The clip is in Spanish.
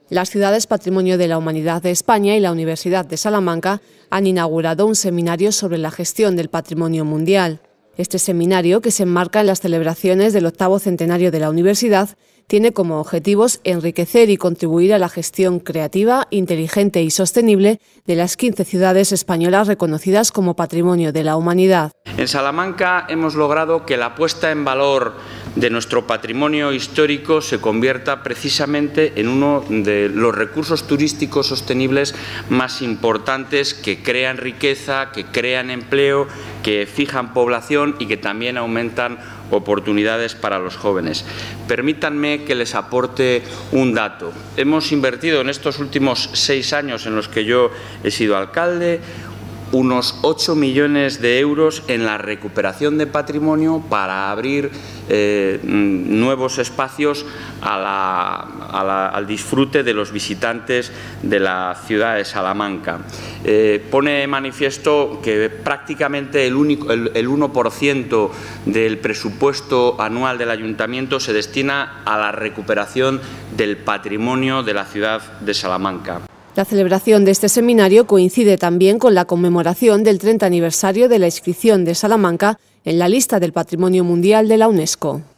Las ciudades Patrimonio de la Humanidad de España y la Universidad de Salamanca han inaugurado un seminario sobre la gestión del patrimonio mundial. Este seminario, que se enmarca en las celebraciones del 8º centenario de la universidad, tiene como objetivos enriquecer y contribuir a la gestión creativa, inteligente y sostenible de las 15 ciudades españolas reconocidas como Patrimonio de la Humanidad. En Salamanca hemos logrado que la puesta en valor de nuestro patrimonio histórico se convierta precisamente en uno de los recursos turísticos sostenibles más importantes, que crean riqueza, que crean empleo, que fijan población y que también aumentan oportunidades para los jóvenes. Permítanme que les aporte un dato. Hemos invertido en estos últimos 6 años en los que yo he sido alcalde unos 8 millones de euros en la recuperación de patrimonio para abrir nuevos espacios al disfrute de los visitantes de la ciudad de Salamanca. Pone de manifiesto que prácticamente el 1% del presupuesto anual del ayuntamiento se destina a la recuperación del patrimonio de la ciudad de Salamanca. La celebración de este seminario coincide también con la conmemoración del 30 aniversario de la inscripción de Salamanca en la lista del Patrimonio Mundial de la UNESCO.